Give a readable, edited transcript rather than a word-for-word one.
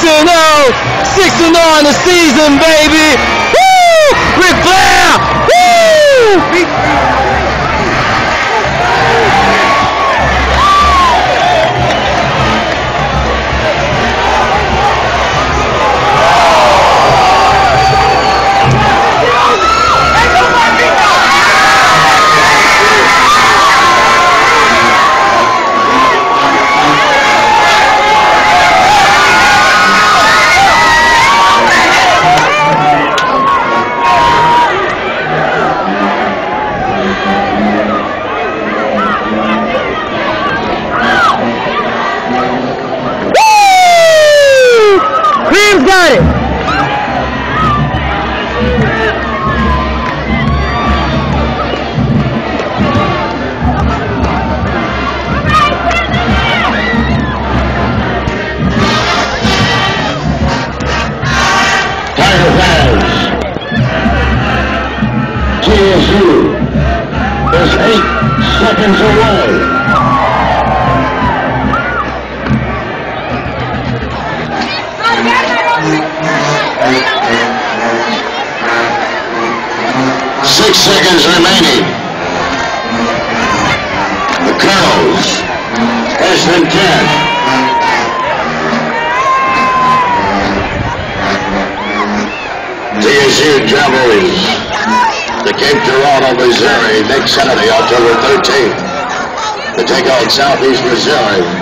6-0, 6-0 in the season, baby. Woo! Ric Flair! Woo! Got it. Tiger fans, TSU is 8 seconds away. 6 seconds remaining. The Colonels, less than 10. TSU travels to Cape Girardeau, Missouri next Saturday, October 13th, to take on Southeast Missouri.